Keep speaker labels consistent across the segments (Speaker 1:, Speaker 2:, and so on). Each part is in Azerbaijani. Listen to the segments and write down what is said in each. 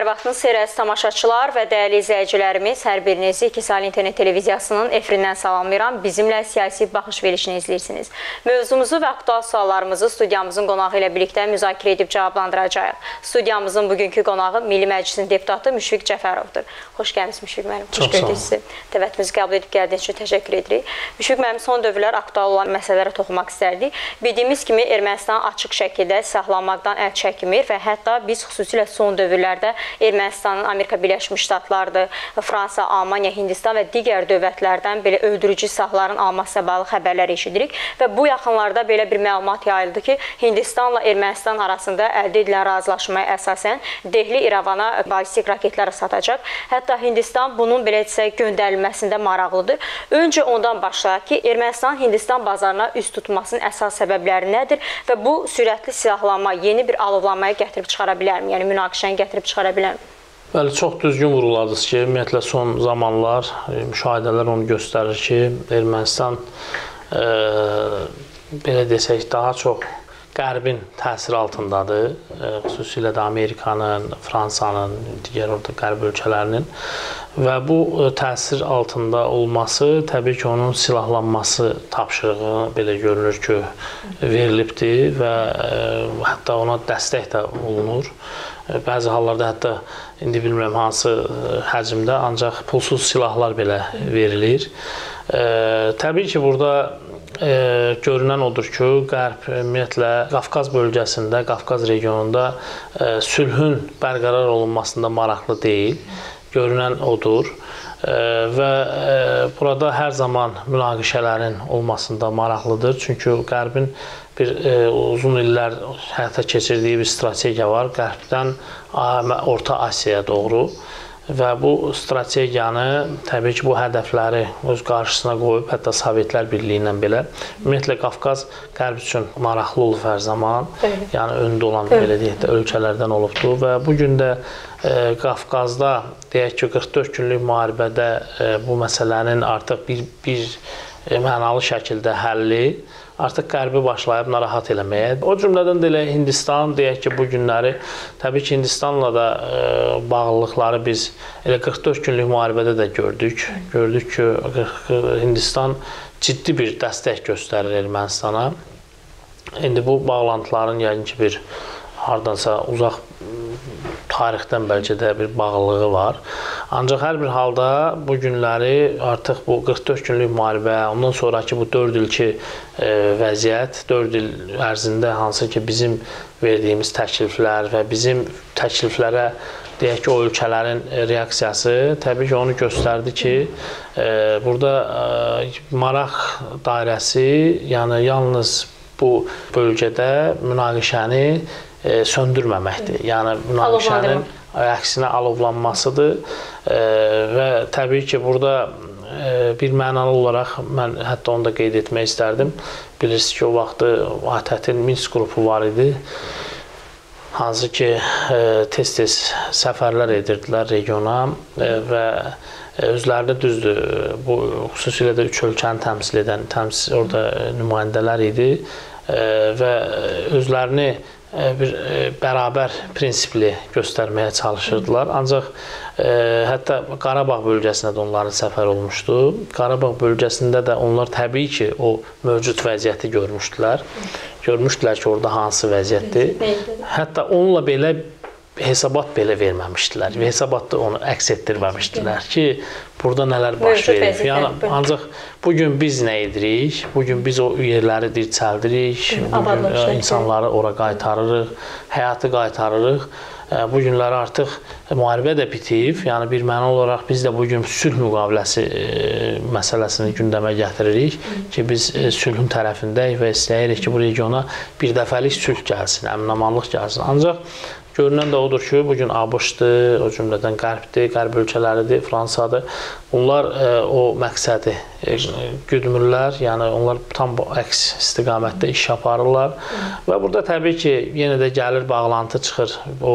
Speaker 1: Hər vaxtınız xeyir əziz tamaşaçılar və dəyərli izləyicilərimiz, hər birinizi İki Saylı İnternet Televiziyasının efirindən salamlayıram. Bizimlə siyasi baxış verişini izləyirsiniz. Mövzumuzu və aktual suallarımızı studiyamızın qonağı ilə birlikdə müzakirə edib cavablandıracağıq. Studiyamızın bugünkü qonağı Milli Məclisin deputatı Müşfiq Cəfərovdur. Xoş gəlmişsiniz Müşfiq müəllim.
Speaker 2: Çox sağ olun.
Speaker 1: Sizi dəvətimizi qəbul edib gəldiyiniz üçün təşəkkür edirik. Müşfiq müəllim, son dövrlər aktual olan məsələlərə toxunmaq istərdik. Bildiyimiz kimi Ermənistan açıq şəkildə silahlanmaqdan əl çəkmir və hətta biz xüsusilə son dövrlərdə Ermənistanın Amerika Birləşmiş Ştatlarıdır, Fransa, Almaniya, Hindistan və digər dövlətlərdən belə öldürücü silahların almasına bağlı xəbərlər eşidirik və bu yaxınlarda belə bir məlumat yayıldı ki, Hindistanla Ermənistan arasında əldə edilən razılaşmaya əsasən Dehli İrəvana ballistik raketlər satacaq. Hətta Hindistan bunun belə etsə göndərilməsində maraqlıdır. Öncə ondan başlayaq ki, Ermənistan Hindistan bazarına üst tutmasının əsas səbəbləri nədir və bu sürətli silahlanma yeni bir alovlanmaya gətirib çıxara bilərmi? Yəni münaqişəni gətirib çıxara bilərmi?
Speaker 2: Bəli, çox düzgün vurguladınız ki, ümumiyyətlə son zamanlar müşahidələr onu göstərir ki, Ermənistan belə desək daha çox Qərbin təsiri altındadır. Xüsusilə də Amerikanın, Fransanın, digər orada Qərb ölkələrinin və bu təsir altında olması təbii ki, onun silahlanması tapşırığı belə görünür ki, verilibdir və hətta ona dəstək də olunur. Bəzi hallarda hətta indi bilmirəm hansı həcmdə, ancaq pulsuz silahlar belə verilir. Təbii ki, burada görünən odur ki, Qərb ümumiyyətlə Qafqaz bölgəsində, Qafqaz regionunda sülhün bərqərar olunmasında maraqlı deyil. Görünən odur və burada hər zaman münaqişələrin olmasında maraqlıdır. Çünki Qərbin bir uzun illər həyata keçirdiyi bir strategiya var. Qərbdən Orta Asiyaya doğru. Və bu strategiyanı, təbii ki, bu hədəfləri öz qarşısına qoyub, hətta Sovetlər Birliyi ilə belə, ümumiyyətlə Qafqaz Qərb üçün maraqlı olub hər zaman, yəni öndə olan belə deyək də ölkələrdən olubdur və bugün də Qafqazda, deyək ki, 44 günlük müharibədə bu məsələnin artıq bir mənalı şəkildə həlli artıq Qərbi başlayıb narahat eləməyə. O cümlədən də elə Hindistan, deyək ki, bu günləri, təbii ki, Hindistanla da bağlılıqları biz elə 44 günlük müharibədə də gördük. Gördük ki, Hindistan ciddi bir dəstək göstərir Ermənistana. İndi bu bağlantıların yəqin ki, bir hardansa uzaq tarixdən bəlkə də bir bağlılığı var. Ancaq hər bir halda bu günləri artıq bu 44 günlük müharibə, ondan sonraki bu 4 ilki vəziyyət, 4 il ərzində hansı ki bizim verdiyimiz təkliflər və bizim təkliflərə deyək ki, o ölkələrin reaksiyası təbii ki, onu göstərdi ki, burada maraq dairəsi, yəni yalnız bu bölgədə münaqişəni söndürməməkdir. Yəni münaqişənin əksinə alovlanmasıdır və təbii ki, burada bir mənalı olaraq mən hətta onu da qeyd etmək istərdim. Bilirsiniz ki, o vaxtı ATƏT-in Minsk qrupu var idi. Hansı ki, tez-tez səfərlər edirdilər regiona və özlərində düzdür, bu xüsusilə də 3 ölkəni təmsil edən orada nümayəndələr idi və özlərini bir bərabər prinsipli göstərməyə çalışırdılar. Ancaq hətta Qarabağ bölgəsində də onların səfər olmuşdu. Qarabağ bölgəsində də onlar təbii ki, o mövcud vəziyyəti görmüşdülər. Görmüşdülər ki, orada hansı vəziyyətdir. Hətta onunla belə hesabat belə verməmişdilər. Hesabatda onu əks etdirməmişdilər ki, burada nələr baş verir. Yəni, ancaq bugün biz nə edirik? Bugün biz o yerləri dirçəldirik, insanları ora qaytarırıq, həyatı qaytarırıq. Bu günləri artıq müharibə də bitib. Yəni, bir mənalı olaraq biz də bugün sülh müqaviləsi məsələsini gündəmə gətiririk ki, biz sülhün tərəfindəyik və istəyirik ki, bu regiona bir dəfəlik sülh gəlsin, əmin-amanlıq gəlsin. Ancaq görünən də odur ki, bugün ABŞ-dır, o cümlədən Qərbdir, Qərb ölkələridir, Fransadır. Bunlar o məqsədi güdmürlər, yəni onlar tam bu əks istiqamətdə iş aparırlar və burada təbii ki, yenə də gəlir bağlantı çıxır o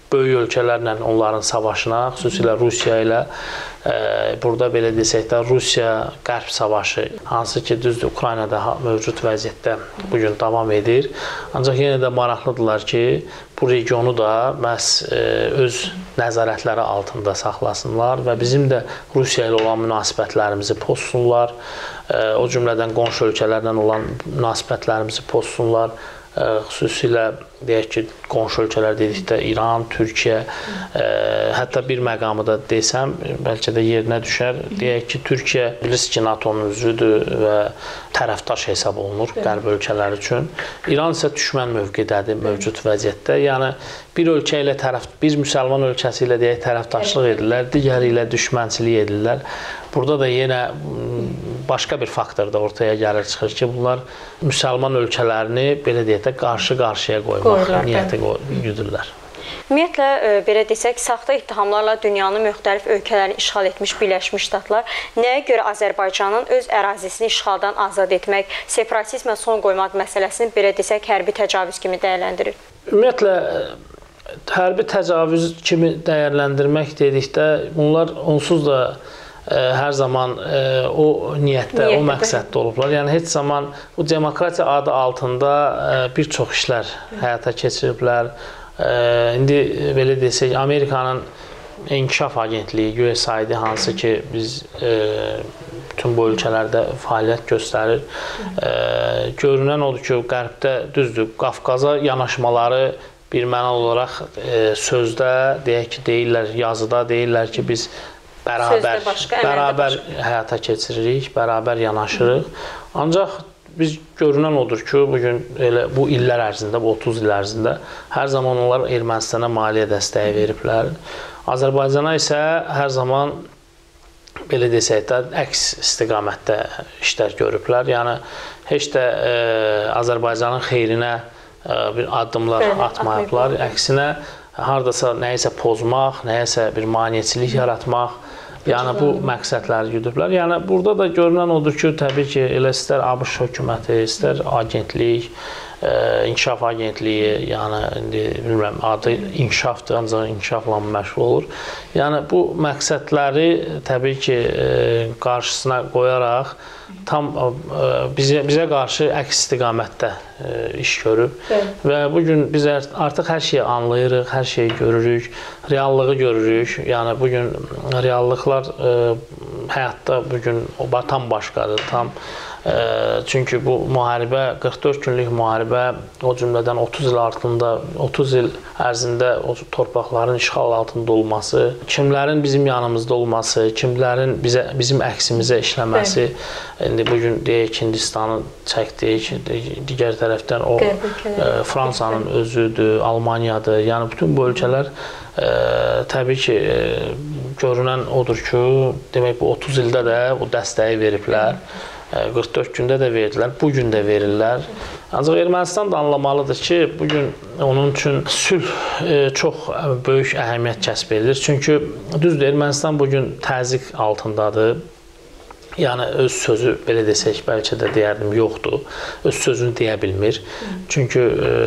Speaker 2: böyük ölkələrlə onların savaşına, xüsusilə Rusiya ilə burada belə desək də Rusiya-Qərb savaşı, hansı ki düzdür Ukraynada mövcud vəziyyətdə bu gün davam edir. Ancaq yenə də maraqlıdırlar ki, bu regionu da məhz öz nəzarətləri altında saxlasınlar və bizim də Rusiya ilə olan münasibətlərimizi pozsunlar, o cümlədən qonşu ölkələrlə olan münasibətlərimizi pozsunlar. Xüsusilə deyək ki, qonşu ölkələr dedikdə İran, Türkiyə, hətta bir məqamı da desəm, bəlkə də yerinə düşər. Deyək ki, Türkiyə bilirsiniz ki, NATO-nun üzvüdür və tərəfdaş hesab olunur Qərb ölkələri üçün. İran isə düşmən mövqedədir mövcud vəziyyətdə. Yəni bir ölkə ilə bir müsəlman ölkəsi ilə deyək tərəfdaşlıq edirlər, digəri ilə düşmənçilik edirlər. Burada da yenə başqa bir faktor da ortaya gəlir, çıxır ki, bunlar müsəlman ölkələrini belə deyək də qarşı-qarşıya qoymaq niyyəti güdürlər.
Speaker 1: Ümumiyyətlə, belə desək, saxta ittihamlarla dünyanın müxtəlif ölkələrini işğal etmiş Birləşmiş Ştatlar nəyə görə Azərbaycanın öz ərazisini işğaldan azad etmək, separatizmə son qoymaq məsələsini belə desək, hərbi təcavüz kimi dəyərləndirir?
Speaker 2: Ümumiyyətlə, hərbi təcavüz kimi dəyərləndirmək dedikdə, bunlar onsuz da hər zaman o niyyətdə, o məqsəddə olublar. Yəni, heç zaman bu demokratiya adı altında bir çox işlər həyata keçiriblər. İndi belə desək, Amerikanın İnkişaf Agentliyi, USAID, hansı ki, biz bütün bu ölkələrdə fəaliyyət göstərir. Görünən odur ki, Qərbdə düzdür, Qafqaza yanaşmaları bir mənalı olaraq sözdə, deyək ki, deyirlər, yazıda deyirlər ki, biz bərabər həyata keçiririk, bərabər yanaşırıq. Ancaq biz görünən odur ki, bugün bu illər ərzində, bu 30 il ərzində hər zaman onlar Ermənistana maliyyə dəstəyi veriblər. Azərbaycana isə hər zaman belə desək də əks istiqamətdə işlər görüblər. Yəni heç də Azərbaycanın xeyrinə bir addımlar atmayıblar. Əksinə hardasa nəyisə pozmaq, nəyisə bir maneəçilik yaratmaq, yəni bu məqsədləri güdüblər. Yəni burada da görünən odur ki, təbii ki, elə istər ABŞ hökuməti, istər agentlik, İnkişaf Agentliyi, yəni indi bilmirəm, adı inkişafdır, ancaq inkişafla məşğul olur. Yəni bu məqsədləri təbii ki, qarşısına qoyaraq tam bizə qarşı əks istiqamətdə iş görüb və bugün biz artıq hər şeyi anlayırıq, hər şeyi görürük, reallığı görürük. Yəni bugün reallıqlar həyatda bugün tam başqadır, tam çünki bu müharibə, 44 günlük müharibə, o cümlədən 30 il ərzində o torpaqların işğal altında olması, kimlərin bizim yanımızda olması, kimlərin bizim əksimizə işləməsi, indi bugün deyək Hindistanın çəkdik, digər tərəfdən o Fransanın özüdür, Almaniyadır, yəni bütün bu ölkələr təbii ki, görünən odur ki, demək bu 30 ildə də o dəstəyi veriblər. 44 gündə də verdilər, bugün də verirlər. Ancaq Ermənistan da anlamalıdır ki, bugün onun üçün sülh çox böyük əhəmiyyət kəsb edilir. Çünki düzdür, Ermənistan bugün təzyiq altındadır. Yəni öz sözü, belə desək, bəlkə də deyərdim, yoxdur. Öz sözünü deyə bilmir. Çünki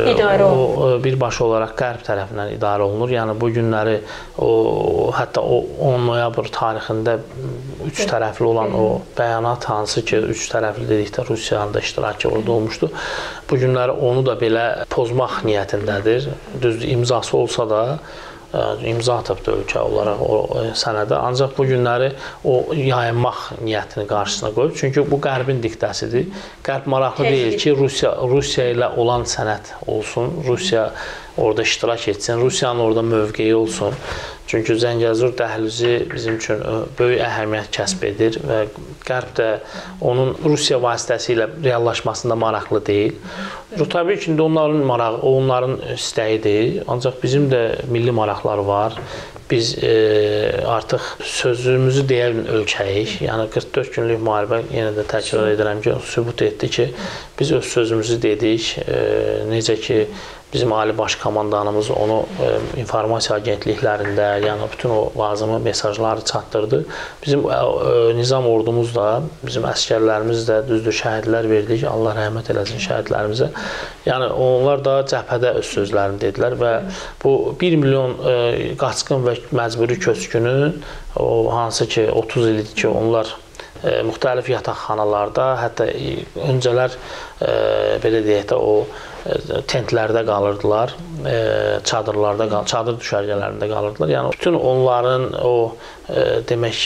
Speaker 2: o birbaşa olaraq Qərb tərəfindən idarə olunur. Yəni bu günləri hətta o 10 noyabr tarixində 3 tərəfli olan o bəyanat, hansı ki 3 tərəfli dedikdə Rusiyanın da iştirakı orada olmuşdu. Bu günləri onu da belə pozmaq niyyətindədir. Düzdür, imzası olsa da imza atıbdı ölkə olaraq o sənədə. Ancaq bu günləri o yayınmaq niyyətini qarşısına qoyub. Çünki bu Qərbin diktəsidir. Qərb maraqlı deyil ki, Rusiya ilə olan sənəd olsun, Rusiya orada iştirak etsin, Rusiyanın orada mövqeyi olsun. Çünki Zəngəzur dəhlizi bizim üçün böyük əhəmiyyət kəsb edir və Qərb də onun Rusiya vasitəsilə reallaşmasında maraqlı deyil. Təbii ki, onların istəyidir, ancaq bizim də milli maraqlar var. Biz artıq sözümüzü deyən ölkəyik. Yəni 44 günlük müharibə, yenə də təkrar edirəm ki, sübut etdi ki, biz öz sözümüzü dedik. Necə ki, bizim Ali Baş Komandanımız onu informasiya agentliklərində, yəni bütün o lazımı mesajları çatdırdı. Bizim nizam ordumuz da, bizim əskərlərimiz də düzdür şəhidlər verdik. Allah rəhmət eləsin şəhidlərimizə. Yəni onlar da cəbhədə öz sözlərini dedilər və bu 1 milyon qaçqın və məcburi köçkünün o hansı ki 30 ildir ki onlar müxtəlif yataqxanalarda, hətta öncələr belə deyək də o tentlərdə qalırdılar, çadırlarda, çadır düşərgələrində qalırdılar. Yəni bütün onların o demək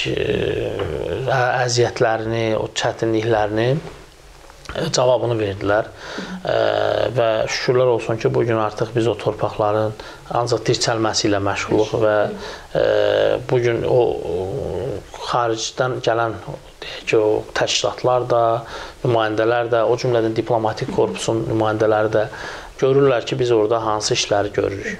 Speaker 2: əziyyətlərini, o çətinliklərini cavabını verdilər və şükürlər olsun ki, bugün artıq biz o torpaqların ancaq dirçəlməsi ilə məşğuluq və bugün o xaricdən gələn deyək ki, o təşkilatlar da, nümayəndələr də, o cümlədən diplomatik korpusun nümayəndələri də görürlər ki, biz orada hansı işləri görürük.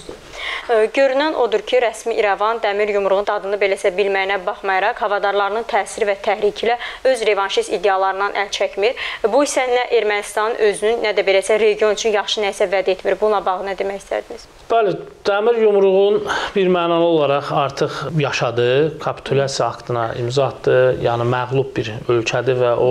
Speaker 1: Görünən odur ki, rəsmi İrəvan dəmir yumruğun dadını beləsə bilməyinə baxmayaraq, havadarlarının təsiri və təhriki ilə öz revanşist iddialarından əl çəkmir. Bu isə nə Ermənistanın özünün, nə də beləsə region üçün yaxşı nəsə vəd etmir. Buna bağlı nə demək istərdiniz?
Speaker 2: Bəli, dəmir yumruğun bir mənalı olaraq artıq yaşadı, kapitulyasiya aktına imza atdı, yəni məğlub bir ölkədir və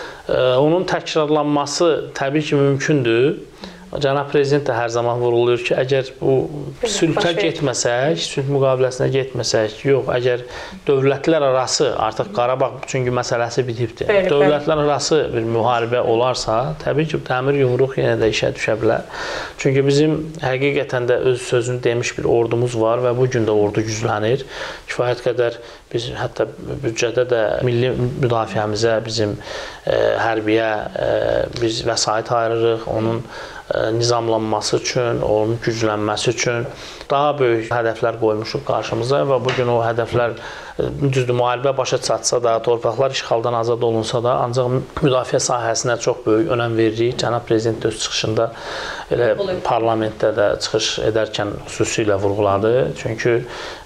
Speaker 2: onun təkrarlanması təbii ki, mümkündür. Cənab Prezident də hər zaman vurulur ki, əgər bu sülhə getməsək, sülh müqaviləsinə getməsək, yox, əgər dövlətlər arası, artıq Qarabağ çünki məsələsi bitibdir, dövlətlər arası bir müharibə olarsa, təbii ki, dəmir yumruq yenə də işə düşə bilər. Çünki bizim həqiqətən də öz sözünü demiş bir ordumuz var və bugün də ordu güclənir. Kifayət qədər biz hətta büdcədə də milli müdafiəmizə, bizim hərbiyə biz vəsait ayırırıq, onun nizamlanması üçün, onun güclənməsi üçün daha böyük hədəflər qoymuşuq qarşımıza və bugün o hədəflər düzdür, müharibə başa çatsa da, torpaqlar işğaldan azad olunsa da, ancaq müdafiə sahəsinə çox böyük önəm veririk. Cənab Prezident öz çıxışında elə parlamentdə də çıxış edərkən xüsusilə vurğuladı. Çünki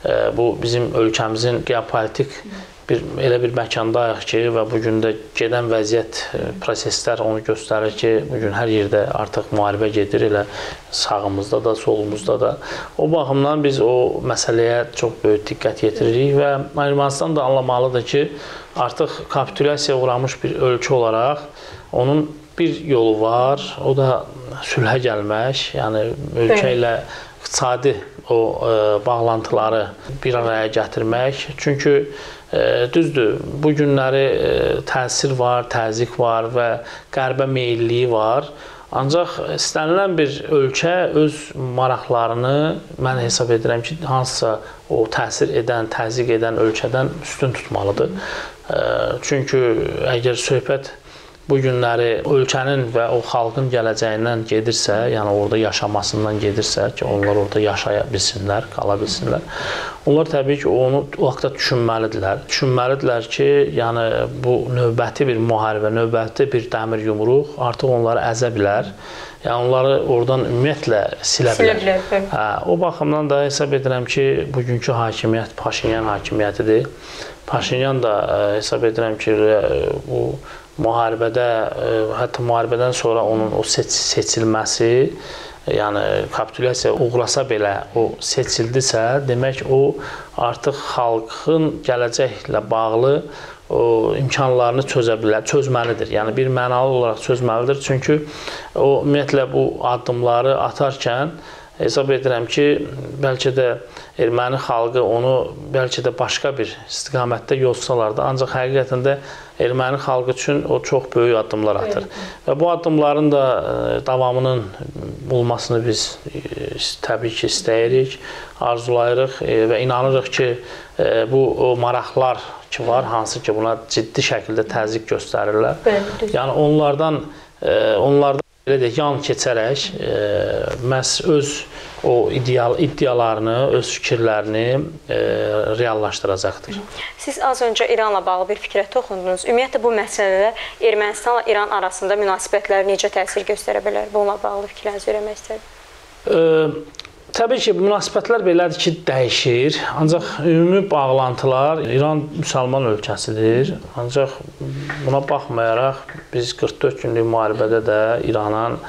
Speaker 2: bu bizim ölkəmizin geopolitik elə bir məkandayıq ki və bugün də gedən vəziyyət, proseslər onu göstərir ki, bugün hər yerdə artıq müharibə gedir, elə sağımızda da, solumuzda da. O baxımdan biz o məsələyə çox böyük diqqət yetiririk və Ermənistan da anlamalıdır ki, artıq kapitulyasiyaya uğramış bir ölkə olaraq onun bir yolu var, o da sülhə gəlmək, yəni ölkə ilə iqtisadi o bağlantıları bir araya gətirmək. Çünki düzdür, bu günləri təsir var, təzyiq var və qərbə meyilliyi var. Ancaq istənilən bir ölkə öz maraqlarını mən hesab edirəm ki, hansısa o təsir edən, təzyiq edən ölkədən üstün tutmalıdır. Çünki əgər söhbət bu günləri ölkənin və o xalqın gələcəyindən gedirsə, yəni orada yaşamasından gedirsə ki, onlar orada yaşaya bilsinlər, qala bilsinlər. Onlar təbii ki, onu o vaxtda düşünməlidirlər. Düşünməlidirlər ki, yəni bu növbəti bir müharibə, növbəti bir dəmir yumruq artıq onları əzə bilər. Yəni onları oradan ümumiyyətlə silə bilər. O baxımdan da hesab edirəm ki, bugünkü hakimiyyət Paşinyan hakimiyyətidir. Paşinyan da hesab edirəm ki, bu müharibədə, hətta müharibədən sonra onun o seçilməsi, yəni kapitulyasiya uğrasa belə o seçildisə, demək o artıq xalqın gələcəklə bağlı o imkanlarını çözməlidir. Yəni bir mənalı olaraq çözməlidir. Çünki o ümumiyyətlə bu addımları atarkən hesab edirəm ki, bəlkə də erməni xalqı onu bəlkə də başqa bir istiqamətdə yolsalardı. Ancaq həqiqətən də erməni xalqı üçün o çox böyük addımlar atır. Və bu addımların da davamının olmasını biz təbii ki, istəyirik, arzulayırıq və inanırıq ki, bu maraqlar ki var, hansı ki buna ciddi şəkildə təzyiq göstərirlər. Yəni onlardan belə deyək, yan keçərək məhz öz o iddialarını, öz fikirlərini reallaşdıracaqdır.
Speaker 1: Siz az öncə İranla bağlı bir fikrə toxundunuz. Ümumiyyətlə bu məsələdə Ermənistanla İran arasında münasibətlər necə təsir göstərə bilər? Bununla bağlı fikirlərinizi öyrənmək istədim.
Speaker 2: Təbii ki, münasibətlər belədir ki, dəyişir. Ancaq ümumi bağlantılar, İran müsəlman ölkəsidir. Ancaq buna baxmayaraq biz 44 günlük müharibədə də İranın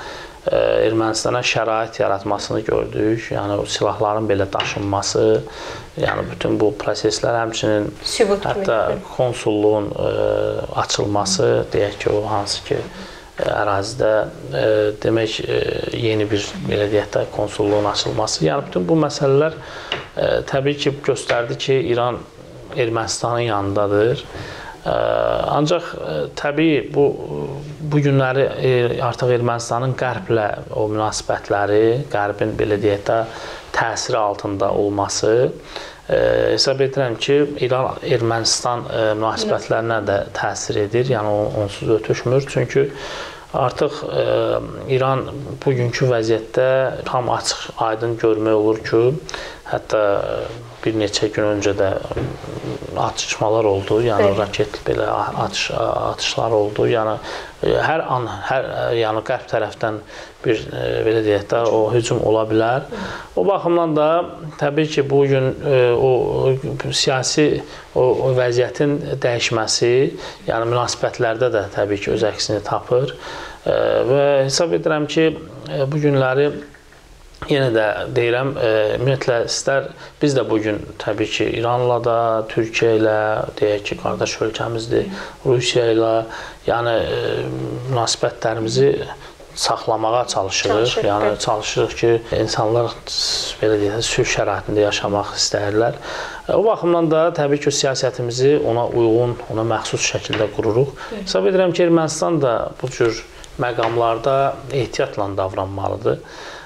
Speaker 2: Ermənistana şərait yaratmasını gördük. Yəni o silahların belə daşınması, yəni bütün bu proseslər həmçinin hətta konsulluğun açılması, deyək ki, o hansı ki ərazidə demək yeni bir belə deyək də konsulluğun açılması. Yəni bütün bu məsələlər təbii ki göstərdi ki, İran Ermənistanın yanındadır. Ancaq təbii bu günləri artıq Ermənistanın Qərblə o münasibətləri, Qərbin belə deyək də təsiri altında olması hesab edirəm ki, İran-Ermənistan münasibətlərinə də təsir edir, yəni onsuz ötüşmür. Çünki artıq İran bugünkü vəziyyətdə tam açıq, aydın görmək olur ki, hətta bir neçə gün öncə də atışmalar oldu, yəni raket belə atışlar oldu. Yəni hər an yəni qərb tərəfdən bir belə deyək də o hücum ola bilər. O baxımdan da təbii ki bu gün o siyasi o vəziyyətin dəyişməsi, yəni münasibətlərdə də təbii ki öz əksini tapır və hesab edirəm ki bu günləri yenə də deyirəm, ümumiyyətlə biz də bugün təbii ki İranla da, Türkiyə ilə, deyək ki, qardaş ölkəmizdir, Rusiya ilə, yəni münasibətlərimizi saxlamağa çalışırıq. Yəni çalışırıq ki, insanlar belə deyək, sülh şəraitində yaşamaq istəyirlər. O baxımdan da təbii ki siyasətimizi ona uyğun, ona məxsus şəkildə qururuq. Hesab edirəm ki, Ermənistan da bu cür məqamlarda ehtiyatla davranmalıdır.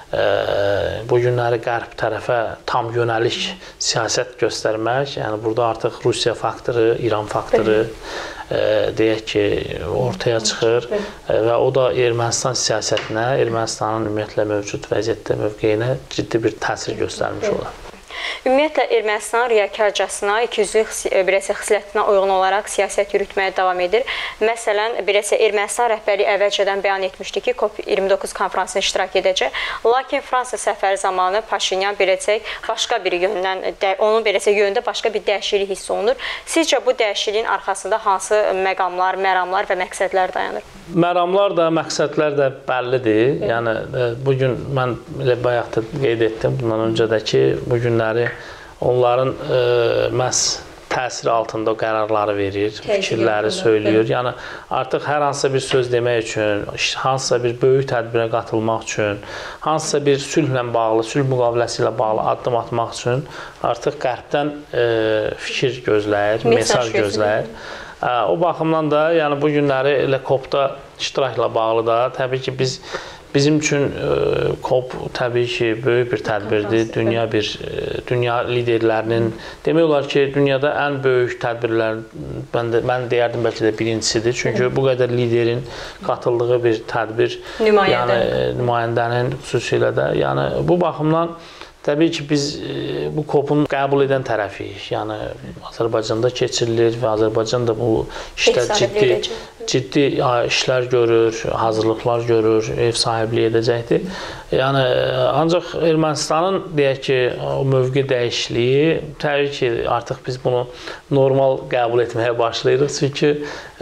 Speaker 2: Bu günləri qərb tərəfə tam yönəlik siyasət göstərmək, yəni burada artıq Rusiya faktoru, İran faktoru deyək ki ortaya çıxır və o da Ermənistan siyasətinə, Ermənistanın ümumiyyətlə mövcud vəziyyətdə mövqeyinə ciddi bir təsir göstərmiş olar.
Speaker 1: Ümumiyyətlə Ermənistan riyakarcasına, ikiyüzlük xislətinə uyğun olaraq siyasət yürütməyə davam edir. Məsələn, Ermənistan rəhbərliyi əvvəlcədən bəyan etmişdi ki, COP29 konfransına iştirak edəcək. Lakin Fransa səfəri zamanı Paşinyan başqa bir yöndən, onun yönündə başqa bir dəyişiklik hiss olunur. Sizcə bu dəyişikliyin arxasında hansı məqamlar, məramlar və məqsədlər dayanır?
Speaker 2: Məramlar da, məqsədlər də bəllidir. Yəni bugün mən elə bayaq da qeyd etdim bundan öncə də ki, bu günləri onların məhz təsiri altında qərarları verir, fikirləri söylüyor. Yəni artıq hər hansısa bir söz demək üçün, hansısa bir böyük tədbirə qatılmaq üçün, hansısa bir sülhlə bağlı, sülh müqaviləsi ilə bağlı addım atmaq üçün artıq qərbdən fikir gözləyir, mesaj gözləyir. O baxımdan da yəni bu günləri elə COP-da iştirakla bağlı da təbii ki bizim üçün COP təbii ki böyük bir tədbirdir. Dünya liderlərinin demək olar ki dünyada ən böyük tədbirlər mən deyərdim bəlkə də birincisidir. Çünki bu qədər liderin qatıldığı bir tədbir, yəni nümayəndənin xüsusilə də yəni bu baxımdan təbii ki biz bu COP-un qəbul edən tərəfiyik. Yəni Azərbaycanda keçirilir və Azərbaycan da bu işdə ciddi işlər görür, hazırlıqlar görür, ev sahibliyi edəcəkdir. Yəni ancaq Ermənistanın deyək ki o mövqe dəyişikliyi təbii ki artıq biz bunu normal qəbul etməyə başlayırıq. Çünki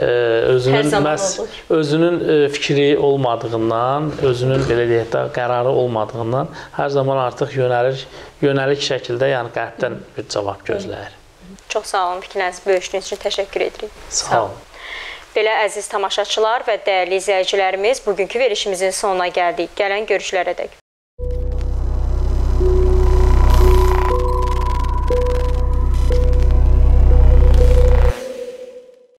Speaker 2: özünün fikri olmadığından, özünün belə deyək də qərarı olmadığından hər zaman artıq yönəlik şəkildə yəni qərbdən bir cavab gözləyir.
Speaker 1: Çox sağ olun, fikirlərinizi bölüşdüyünüz üçün təşəkkür edirik.
Speaker 2: Sağ olun.
Speaker 1: Belə əziz tamaşaçılar və dəyərli izləyicilərimiz, bugünkü verilişimizin sonuna gəldik. Gələn görüşlərə dək.